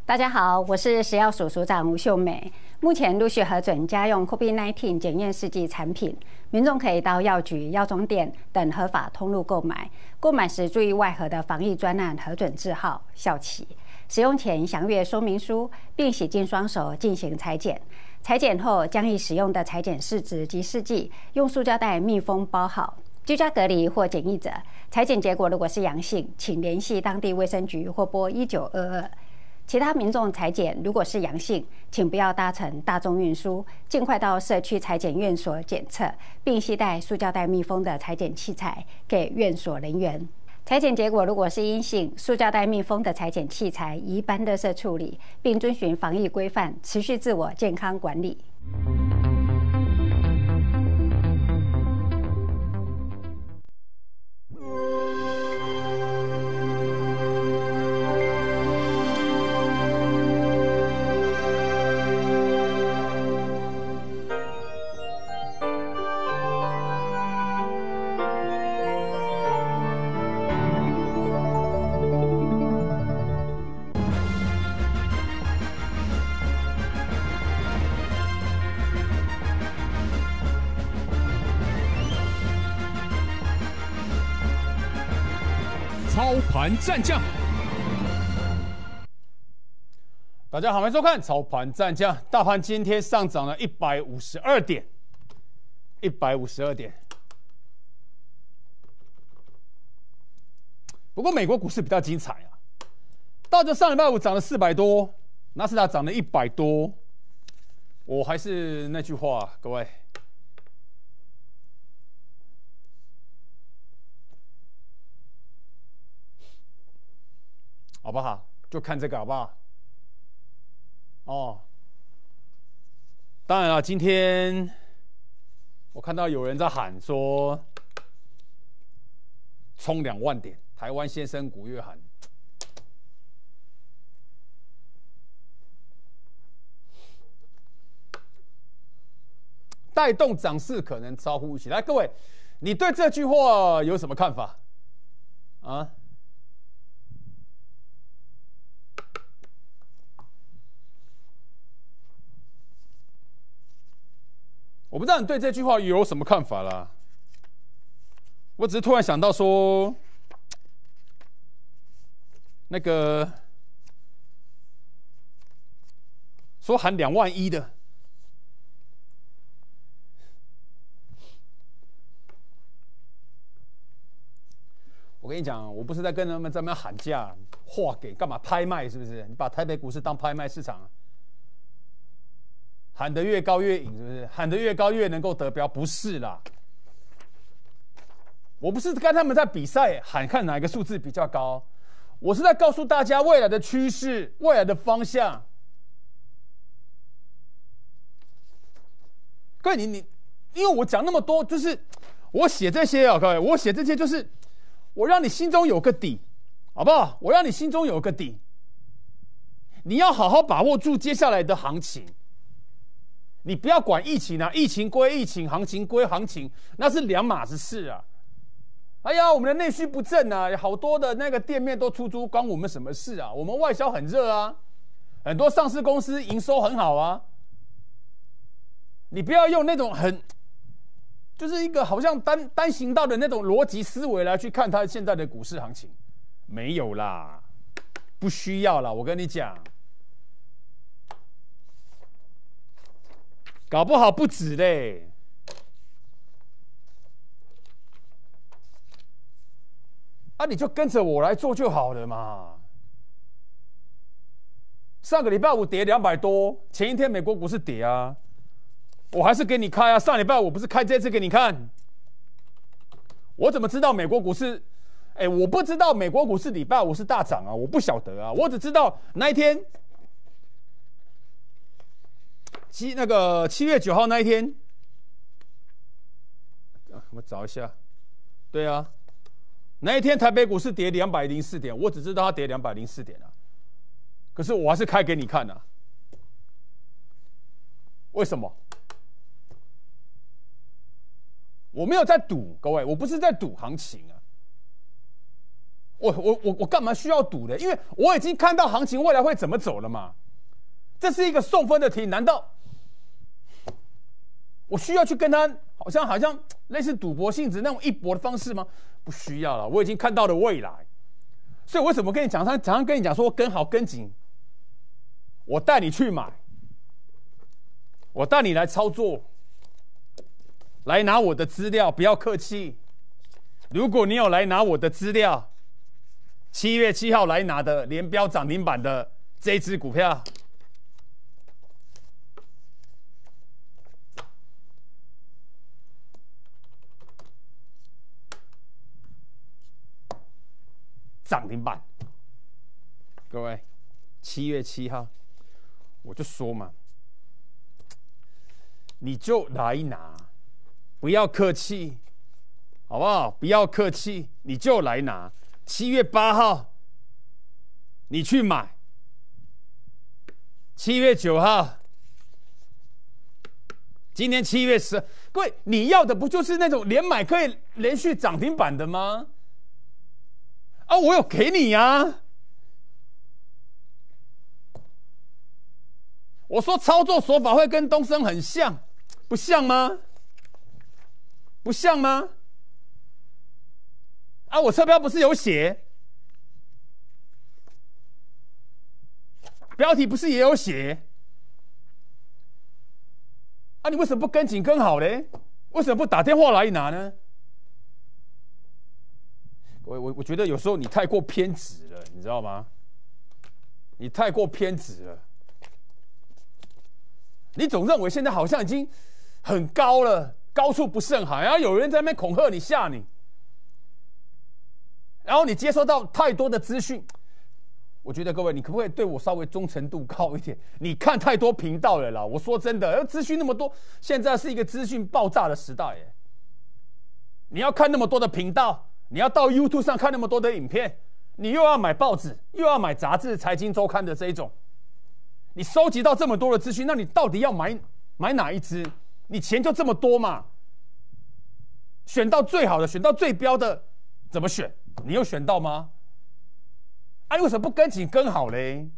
大家好，我是食药署署长吴秀美。目前陆续核准家用 COVID-19 检验试剂产品，民众可以到药局、药妆店等合法通路购买。购买时注意外盒的防疫专案核准字号、效期。使用前详阅说明书，并洗净双手进行采检。采检后将已使用的采检试纸及试剂用塑胶袋密封包好。居家隔离或检疫者，采检结果如果是阳性，请联系当地卫生局或拨1922。其他民众采检如果是阳性，请不要搭乘大众运输，尽快到社区采检院所检测，并携带塑胶袋密封的采检器材给院所人员。采检结果如果是阴性，塑胶袋密封的采检器材宜搬垃圾处理，并遵循防疫规范，持续自我健康管理。 操盘战将，大家好，欢迎收看操盘战将。大盘今天上涨了152点，152点。不过美国股市比较精彩啊，道琼上礼拜五涨了400多，纳斯达涨了100多。我还是那句话，各位。好不好？就看这个好不好？哦，当然了，今天我看到有人在喊说冲2万点，台湾先生古月喊，带动涨势可能超乎预期。来，各位，你对这句话有什么看法？啊？我不知道你对这句话有什么看法啦。我只是突然想到说，那个说喊2万1的，我跟你讲，我不是在跟他们在那边喊价，划给干嘛拍卖？是不是？你把台北股市当拍卖市场啊？喊得越高越赢，是不是？喊得越高越能够得标？不是啦，我不是跟他们在比赛喊看哪一个数字比较高，我是在告诉大家未来的趋势、未来的方向。各位，你，因为我讲那么多，就是我写这些啊，各位，我写这些就是我让你心中有个底，好不好？我让你心中有个底，你要好好把握住接下来的行情。你不要管疫情啊，疫情归疫情，行情归行情，那是两码子事啊。哎呀，我们的内需不振啊，好多的那个店面都出租，关我们什么事啊？我们外销很热啊，很多上市公司营收很好啊。你不要用那种就是一个好像单行道的那种逻辑思维来去看它现在的股市行情，没有啦，不需要啦，我跟你讲。搞不好不止嘞，啊，你就跟着我来做就好了嘛。上个礼拜五跌200多，前一天美国股市跌啊，我还是给你开啊。上礼拜我不是开这次给你看，我怎么知道美国股市？我不知道美国股市礼拜五是大涨啊，我不晓得啊，我只知道那一天。7月9号那一天，我找一下，对啊，那一天台北股市跌204点，我只知道它跌204点啊，可是我还是开给你看啊，为什么？我没有在赌，各位，我不是在赌行情啊， 我干嘛需要赌呢？因为我已经看到行情未来会怎么走了嘛。这是一个送分的题，难道我需要去跟他好像类似赌博性质那种一搏的方式吗？不需要了，我已经看到了未来。所以为什么跟你讲，常常跟你讲说跟好跟紧，我带你去买，我带你来操作，来拿我的资料，不要客气。如果你有来拿我的资料，7月7号来拿的联标涨停板的这一支股票，涨停板，各位，7月7号，我就说嘛，你就来拿，不要客气，好不好？不要客气，你就来拿。7月8号，你去买。7月9号，今年7月10，各位，你要的不就是那种连买可以连续涨停板的吗？啊，我有给你啊！我说操作手法会跟东升很像，不像吗？不像吗？啊，我车标不是有写，标题不是也有写？啊，你为什么不跟紧跟好嘞？为什么不打电话来拿呢？我觉得有时候你太过偏执了，你知道吗？你太过偏执了，你总认为现在好像已经很高了，高处不胜寒，然后有人在那边恐吓你、吓你，然后你接收到太多的资讯。我觉得各位，你可不可以对我稍微忠诚度高一点？你看太多频道了啦！我说真的，资讯那么多，现在是一个资讯爆炸的时代耶。你要看那么多的频道。你要到 YouTube 上看那么多的影片，你又要买报纸，又要买杂志、财经周刊的这一种，你收集到这么多的资讯，那你到底要买哪一支？你钱就这么多嘛？选到最好的，选到最标的，怎么选？你有选到吗？啊，你为什么不跟紧跟好嘞？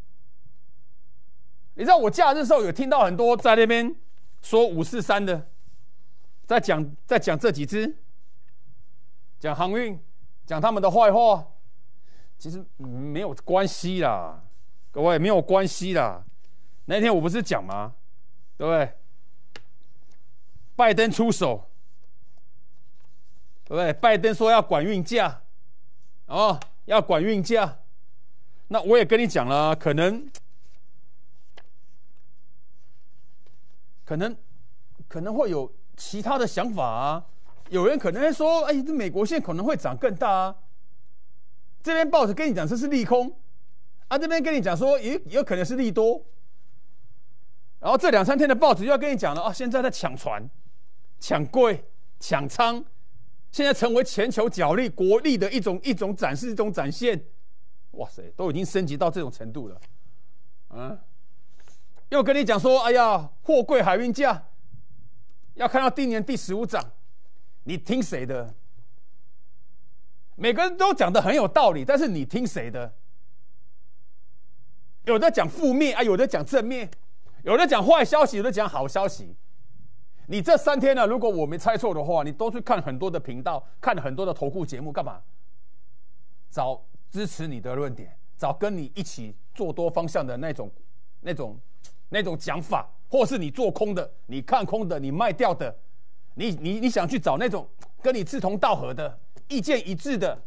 你知道我假日的时候有听到很多在那边说543的，在讲这几支。讲航运，讲他们的坏话，其实没有关系啦，各位没有关系啦。那天我不是讲吗？对不对？拜登出手，对不对？拜登说要管运价，哦，要管运价。那我也跟你讲了，可能会有其他的想法啊。有人可能会说：“哎，这美国线可能会涨更大啊。”这边报纸跟你讲这是利空，啊，这边跟你讲说也有可能是利多。然后这2-3天的报纸又要跟你讲了啊，现在在抢船、抢柜、抢仓，现在成为全球角力国力的一种展示、一种展现。哇塞，都已经升级到这种程度了，嗯。又跟你讲说：“哎呀，货柜海运价要看到今年第15涨。”你听谁的？每个人都讲得很有道理，但是你听谁的？有的讲负面啊，有的讲正面，有的讲坏消息，有的讲好消息。你这3天呢，如果我没猜错的话，你都去看很多的频道，看很多的投顾节目，干嘛？找支持你的论点，找跟你一起做多方向的那种讲法，或是你做空的，你看空的，你卖掉的。你想去找那种跟你志同道合的、意见一致的，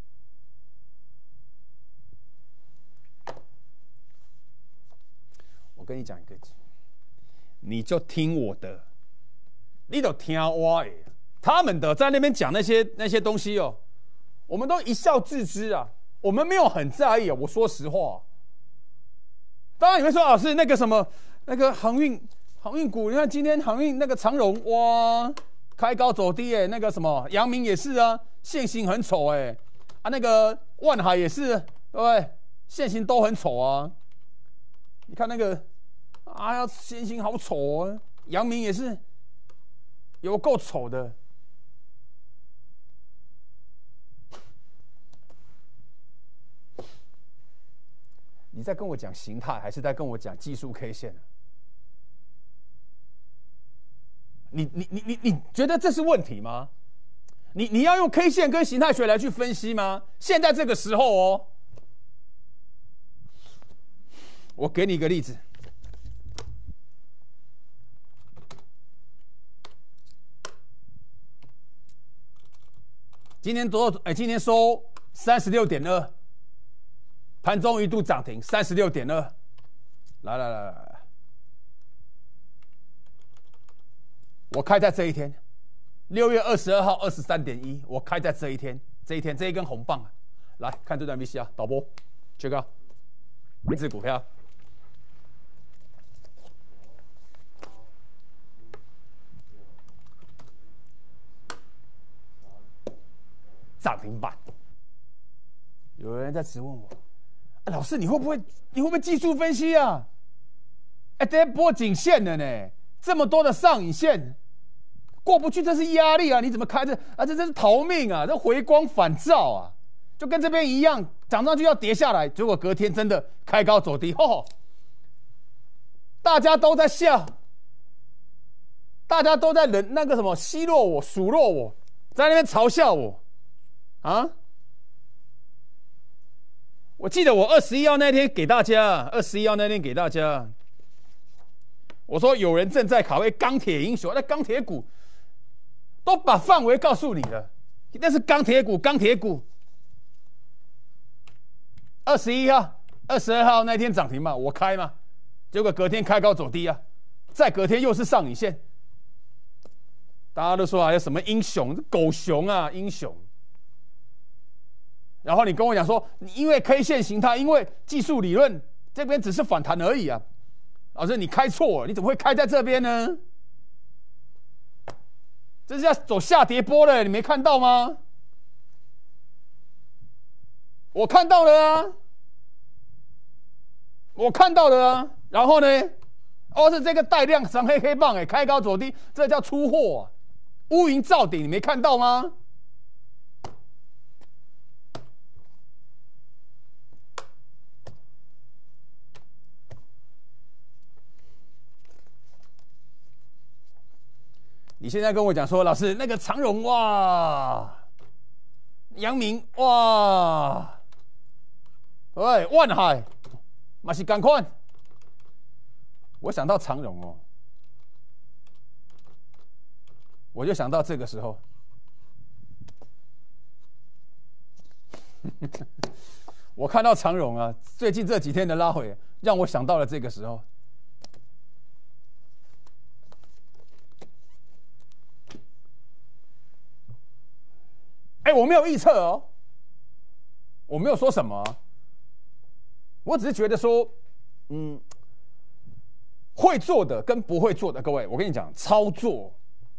我跟你讲一个，你就听我的，你就听我的。他们的在那边讲那些东西哦，我们都一笑置之啊，我们没有很在意啊。我说实话，当然你会说老师那个什么那个航运股，你看今天航运那个长荣哇，开高走低那个什么阳明也是啊，线型很丑啊那个万海也是，对不对？线型都很丑啊。你看那个呀，线型好丑啊，阳明也是有够丑的。 你在跟我讲形态，还是在跟我讲技术 K 线？你觉得这是问题吗？你要用 K 线跟形态学来去分析吗？现在这个时候哦，我给你一个例子。今天今天收36.2，盘中一度涨停36.2，来，我开在这一天，6月22号23.1，我开在这一天这一根红棒，来看这段 VCR， 导播 check out， 一只股票。涨停板，有人在质问我，老师你会不会技术分析啊？这波颈线了呢，这么多的上影线过不去，这是压力啊！你怎么开这啊？这是逃命啊！这回光返照啊，就跟这边一样，涨上去要跌下来，结果隔天真的开高走低，大家都在笑，大家都在那个什么奚落我、数落我，在那边嘲笑我。啊！我记得我21号那天给大家我说有人正在卡位钢铁英雄，那钢铁股都把范围告诉你了，那是钢铁股。21号、22号那天涨停嘛，我开嘛，结果隔天开高走低啊，再隔天又是上影线，大家都说有什么英雄、狗熊啊，英雄。然后你跟我讲说，你因为 K 线形态，因为技术理论这边只是反弹而已啊，老师你开错了，你怎么会开在这边呢？这是要走下跌波了，你没看到吗？我看到了啊，然后呢，是这个带量长黑棒开高走低，这叫出货乌云罩顶，你没看到吗？你现在跟我讲说，老师那个长荣哇，阳明哇，对，万海，嘛是同款。我想到长荣哦，我就想到这个时候，我看到长荣啊，最近这几天的拉回，让我想到了这个时候。我没有预测哦，我没有说什么，我只是觉得说，会做的跟不会做的，各位，我跟你讲，操作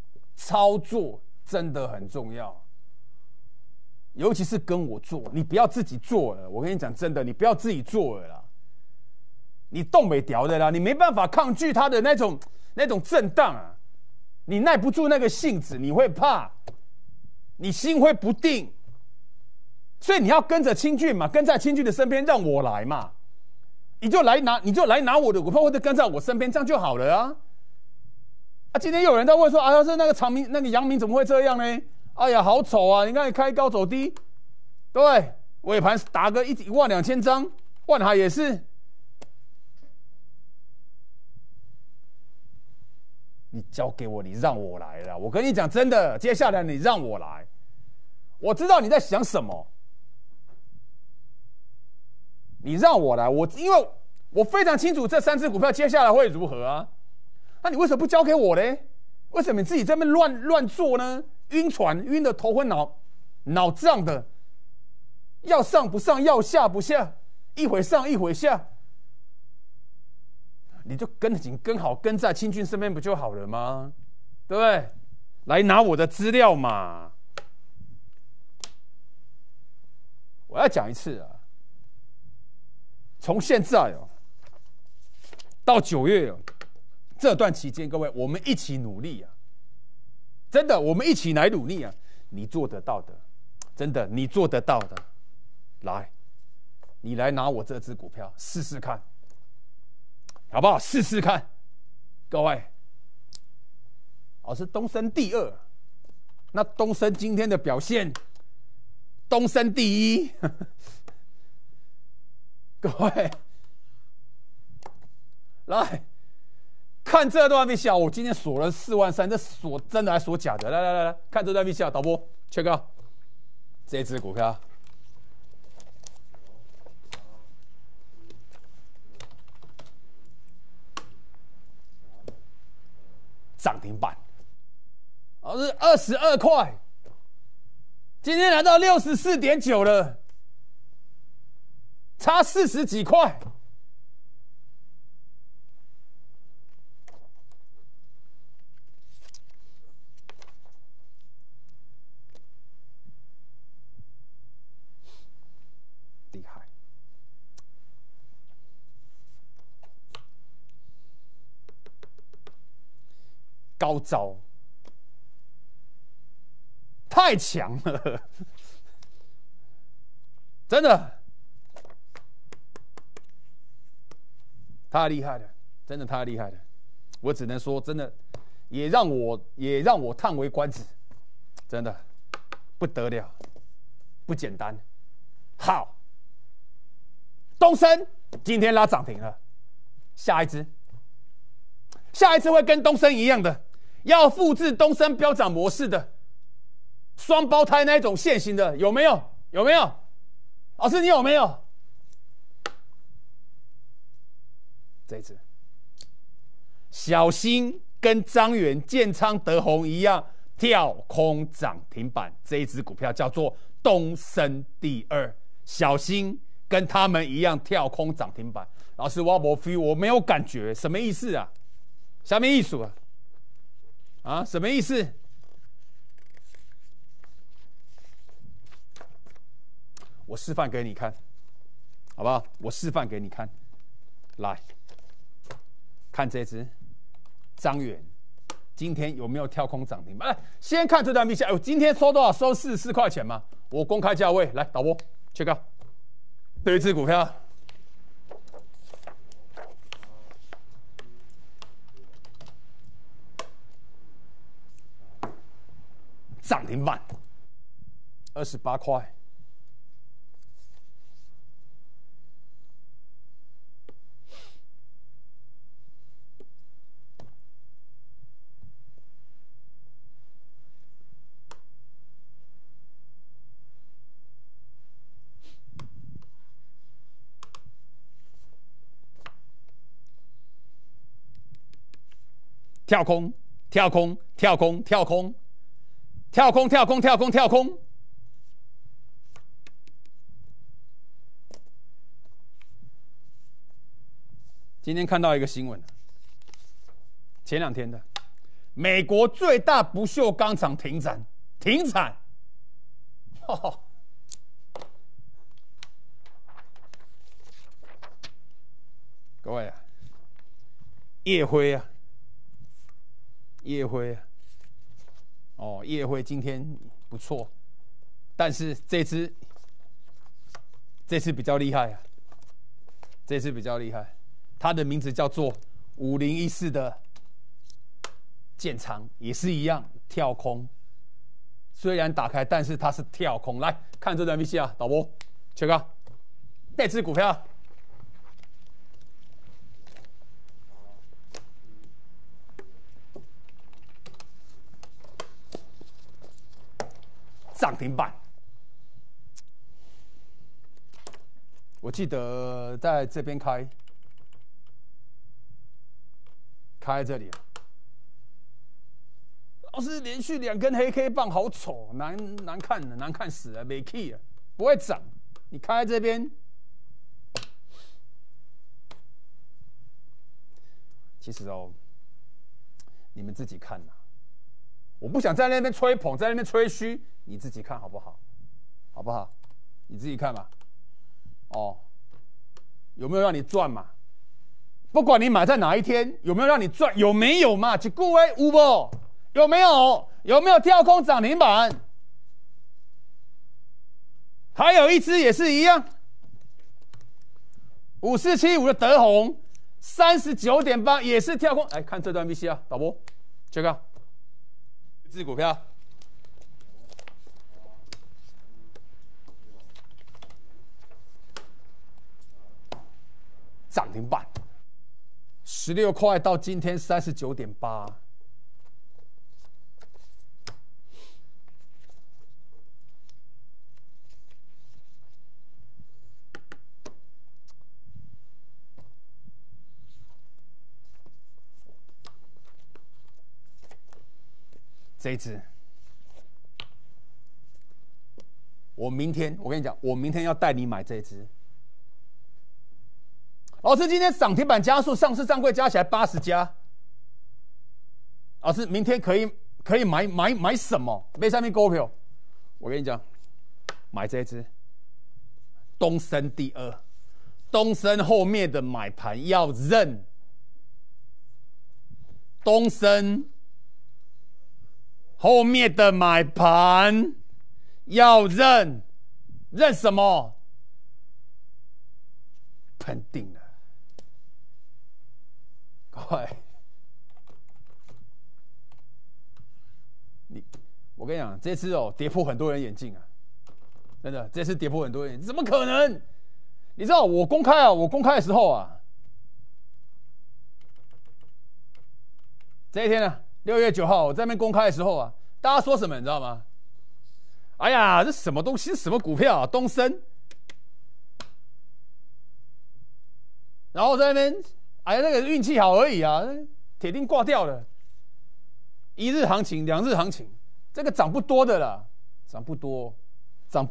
真的很重要，尤其是跟我做，你不要自己做了。我跟你讲，真的，你不要自己做了啦，你动不了的啦，你没办法抗拒它的那种震荡啊，你耐不住那个性子，你会怕。你心会不定，所以你要跟着清俊嘛，跟在清俊的身边，让我来嘛，你就来拿我的股票，或者跟在我身边，这样就好了啊！今天又有人在问说，是那个那个阳明怎么会这样呢？哎呀，好丑啊！你看开高走低，对，尾盘打个12000张，万海也是。你交给我，你让我来了。我跟你讲，真的，接下来你让我来，我知道你在想什么。你让我来，因为我非常清楚这3只股票接下来会如何啊。那你为什么不交给我呢？为什么你自己在那边乱做呢？晕船，晕得头昏脑胀的，要上不上，要下不下，一会上一会下。你就跟好，跟在清俊身边不就好了吗？对不对？来拿我的资料嘛！我要讲一次啊，从现在到9月这段期间，各位，我们一起努力啊！真的，我们一起来努力啊！你做得到的，真的，你做得到的，来， 你来拿我这只股票试试看，好不好？试试看，各位。是东升第2，那东升今天的表现，东升第1。各位，来看这段 V 线，我今天锁了43000，这锁真的还锁假的？来，看这段 V 线，导播 check out 这只股票。涨停板，是22块，今天来到64.9了，差40几块。厉害。高招，太强了，真的太厉害了，真的太厉害了。我只能说，真的也让我叹为观止，真的不得了，不简单。好，东升今天拉涨停了，下一只会跟东升一样的。要复制东升飙涨模式的双胞胎那一种线型的，有没有？有没有？老师，你有没有？这一只，小心跟张元、建昌、德宏一样跳空涨停板。这一只股票叫做东升第2，小心跟他们一样跳空涨停板。老师，我没 feel， 我没有感觉，什么意思啊？什么意思啊？什么意思？我示范给你看，好不好？我示范给你看，来看这只张元，今天有没有跳空涨停板？先看这段 V 线，今天收多少？收44块钱嘛。我公开价位，来导播 check out， 对一只股票。涨停板，28块。跳空，跳空，跳空，跳空。跳空，跳空，跳空，跳空。今天看到一个新闻，前2天的，美国最大不锈钢厂停产。各位啊，夜辉啊。夜辉今天不错，但是这次比较厉害啊，这次比较厉害，它的名字叫做5014的建仓，也是一样跳空，虽然打开，但是它是跳空。来看这段 V C 啊，导播 check out 这支股票。涨停板，我记得在这边开在这里。老师，连续2根黑 K 棒，好丑，难看死了，没 key 了，不会涨。你开在这边，其实你们自己看呐。我不想在那边吹捧，在那边吹嘘，你自己看好不好？好不好？你自己看嘛。有没有让你赚嘛？不管你买在哪一天，有没有让你赚？有没有嘛？一句话有无？有没有？有没有跳空涨停板？还有一只也是一样， 5475的德宏39.8也是跳空。来看这段 VCR， 导播 check out 这支股票。涨停板，16块到今天39.8。这一支，我跟你讲，我明天要带你买这一支。老师，今天涨停板家数上市上柜加起来80家。老师，明天可以买什么？买上面股票？我跟你讲，买这一支东升第2，东升后面的买盘要认，东升后面的买盘要认什么？喷定了。各位，我跟你讲，这次跌破很多人眼镜啊！真的，这次跌破很多人眼镜，怎么可能？你知道我公开的时候啊，这一天呢，6月9号我在那边公开的时候啊，大家说什么你知道吗？哎呀，这什么东西？什么股票啊？东升，然后在那边。哎呀，那个运气好而已啊，铁定挂掉了。1日行情、2日行情，这个涨不多的啦，涨不多，涨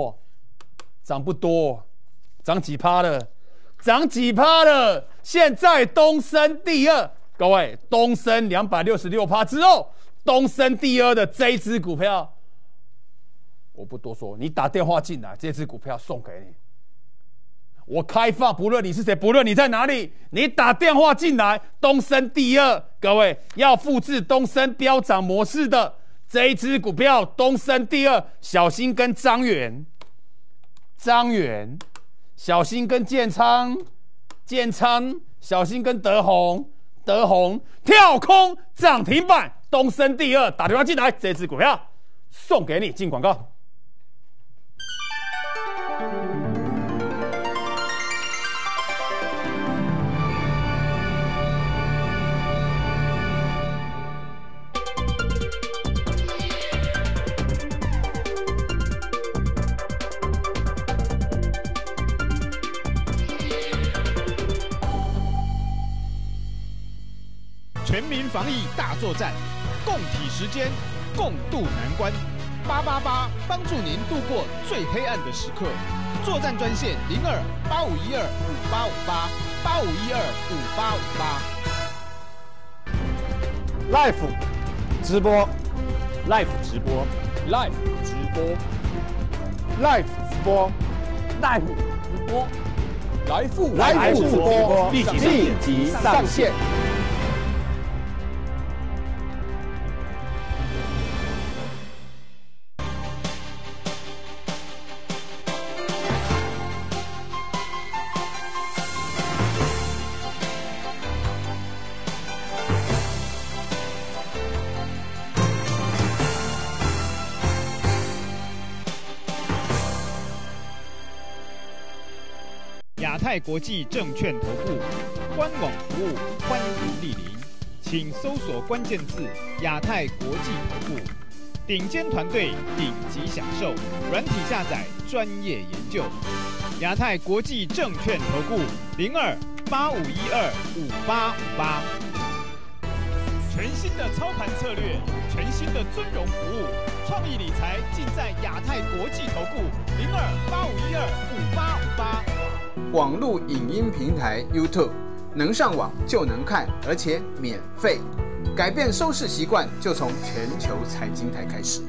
几趴了？涨几趴了？现在东升第2，各位，东升266%之后，东升第2的这一支股票，我不多说，你打电话进来，这支股票送给你。我开放，不论你是谁，不论你在哪里，你打电话进来，东升第2，各位要复制东升飙涨模式的这一支股票，东升第2，小心跟张元，小心跟建昌，小心跟德宏跳空涨停板，东升第2，打电话进来，这支股票送给你，进广告。 全民防疫大作战，共体时艰，共度难关。888帮助您度过最黑暗的时刻。作战专线02-8512-5858，8512-5858。Live 直播 ，Live 直播，Live 直播，Live 直播，Live 直播，来复直播，立即上线。 亚太国际证券投顾官网服务欢迎莅临，请搜索关键字“亚太国际投顾”，顶尖团队，顶级享受，软体下载，专业研究。亚太国际证券投顾02-8512-5858。全新的操盘策略，全新的尊荣服务，创意理财尽在亚太国际投顾02-8512-5858。 网络影音平台 YouTube 能上网就能看，而且免费。改变收视习惯，就从全球财经台开始。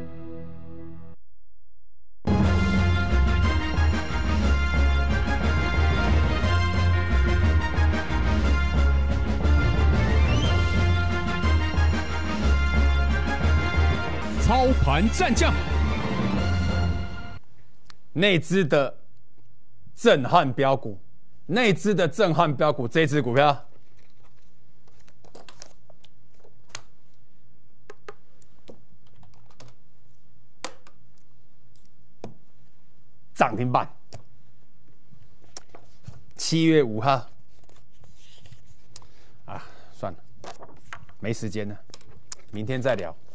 操盘战将， 内资的震撼标股， 内资的震撼标股，这一支股票涨停板。7月5号啊，算了，没时间了，明天再聊。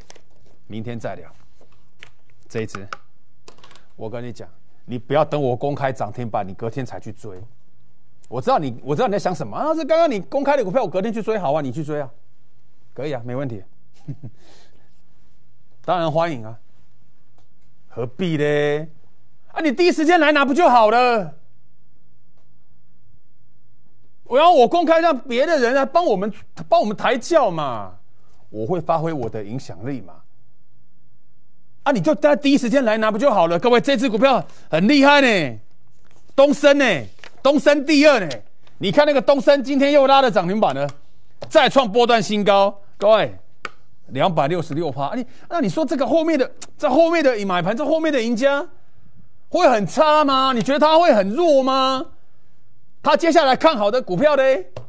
这一支，我跟你讲，你不要等我公开涨停板，你隔天才去追。我知道你在想什么啊？是刚刚你公开的股票，我隔天去追，好啊，你去追啊，可以啊，没问题。当然欢迎啊，何必呢？啊，你第一时间来拿不就好了？然后我公开让别的人来帮我们抬轿嘛，我会发挥我的影响力嘛。啊，你就在第一时间来拿不就好了？各位，这支股票很厉害呢，东升呢，东升第二呢。你看那个东升今天又拉了涨停板了，再创波段新高。各位，266%。那你说这后面的买盘，这后面的赢家会很差吗？你觉得他会很弱吗？他接下来看好的股票呢？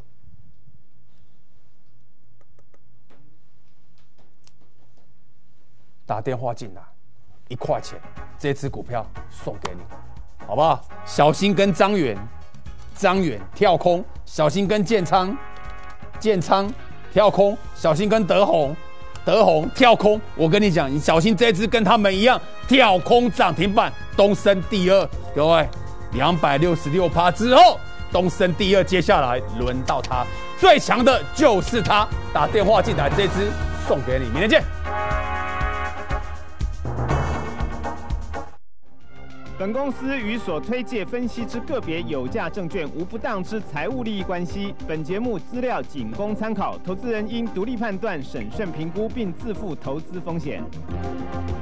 打电话进来，1块钱，这支股票送给你，好不好？小心跟张元跳空，小心跟建仓跳空，小心跟德宏跳空。我跟你讲，你小心这支跟他们一样跳空涨停板，东升第二。各位，266%之后。东升第二，接下来轮到他，最强的就是他。打电话进来，这支送给你，明天见。 本公司与所推介分析之个别有价证券无不当之财务利益关系。本节目资料仅供参考，投资人应独立判断、审慎评估，并自负投资风险。